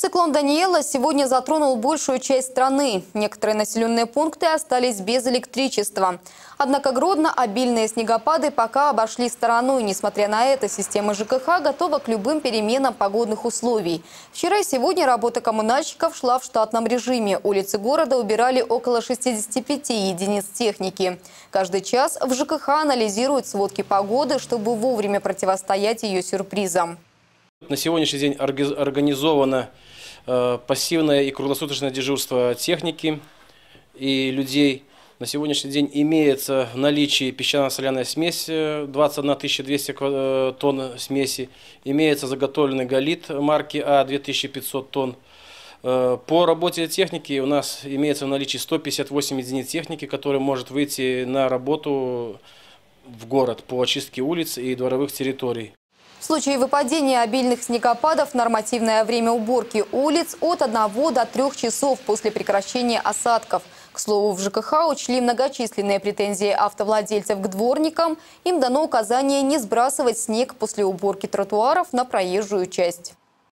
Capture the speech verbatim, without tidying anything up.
Циклон Даниэла сегодня затронул большую часть страны. Некоторые населенные пункты остались без электричества. Однако Гродно обильные снегопады пока обошли стороной. Несмотря на это, система ЖКХ готова к любым переменам погодных условий. Вчера и сегодня работа коммунальщиков шла в штатном режиме. Улицы города убирали около шестидесяти пяти единиц техники. Каждый час в ЖКХ анализируют сводки погоды, чтобы вовремя противостоять ее сюрпризам. На сегодняшний день организовано э, пассивное и круглосуточное дежурство техники и людей. На сегодняшний день имеется в наличии песчано-соляная смесь, двадцать одна тысяча двести тонн смеси. Имеется заготовленный галлит марки А, две тысячи пятьсот тонн. Э, по работе техники у нас имеется в наличии сто пятьдесят восемь единиц техники, которая может выйти на работу в город по очистке улиц и дворовых территорий. В случае выпадения обильных снегопадов нормативное время уборки улиц от одного до трёх часов после прекращения осадков. К слову, в ЖКХ учли многочисленные претензии автовладельцев к дворникам. Им дано указание не сбрасывать снег после уборки тротуаров на проезжую часть.